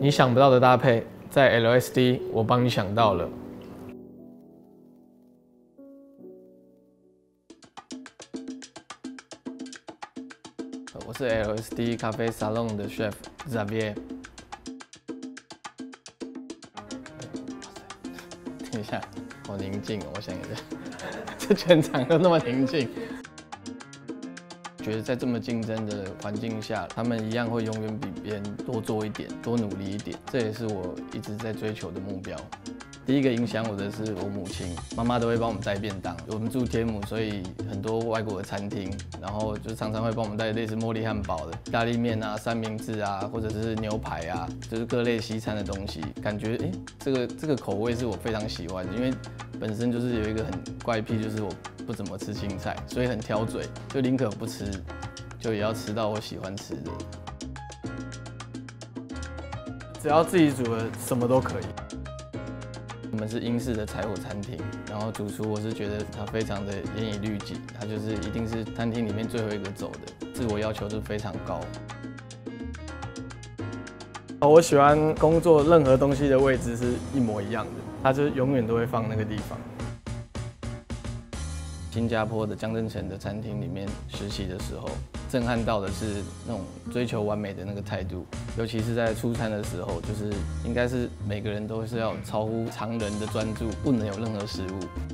你想不到的搭配，在 LSD 我帮你想到了。我是 LSD 咖啡沙龙的 chef Xavier。等一下，好宁静哦，我想一下，这全场都那么宁静。 觉得在这么竞争的环境下，他们一样会永远比别人多做一点，多努力一点，这也是我一直在追求的目标。第一个影响我的是我母亲，妈妈都会帮我们带便当。我们住天母，所以很多外国的餐厅，然后就常常会帮我们带类似茉莉汉堡的意大利面啊、三明治啊，或者是牛排啊，就是各类西餐的东西。感觉这个口味是我非常喜欢的，因为本身就是有一个很怪癖，就是我不怎么吃青菜，所以很挑嘴，就宁可不吃，就也要吃到我喜欢吃的。只要自己煮的，什么都可以。我们是英式的柴火餐厅，然后主厨我是觉得他非常的严以律己，他就是一定是餐厅里面最后一个走的，自我要求是非常高。我喜欢工作任何东西的位置是一模一样的，他就永远都会放那个地方。 新加坡的江镇城的餐厅里面实习的时候，震撼到的是那种追求完美的那个态度，尤其是在出餐的时候，就是应该是每个人都是要超乎常人的专注，不能有任何失误。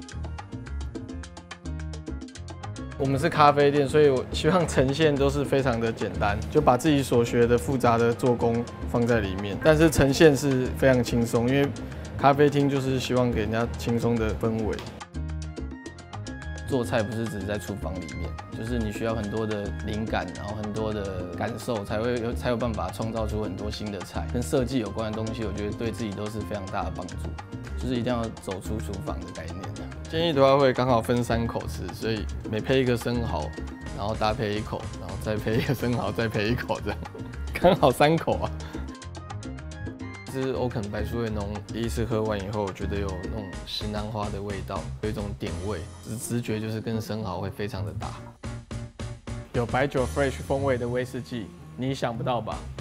我们是咖啡店，所以我希望呈现都是非常的简单，就把自己所学的复杂的做工放在里面，但是呈现是非常轻松，因为咖啡厅就是希望给人家轻松的氛围。 做菜不是只是在厨房里面，就是你需要很多的灵感，然后很多的感受，才有办法创造出很多新的菜。跟设计有关的东西，我觉得对自己都是非常大的帮助。就是一定要走出厨房的概念。建议的话会刚好分3口吃，所以每配一个生蚝，然后搭配1口，然后再配一个生蚝，再配1口，这样刚好3口啊。 这是欧肯白苏维浓，第一次喝完以后，我觉得有那种石楠花的味道，有一种点味，直觉就是跟生蚝会非常的搭。有白酒 fresh 风味的威士忌，你想不到吧？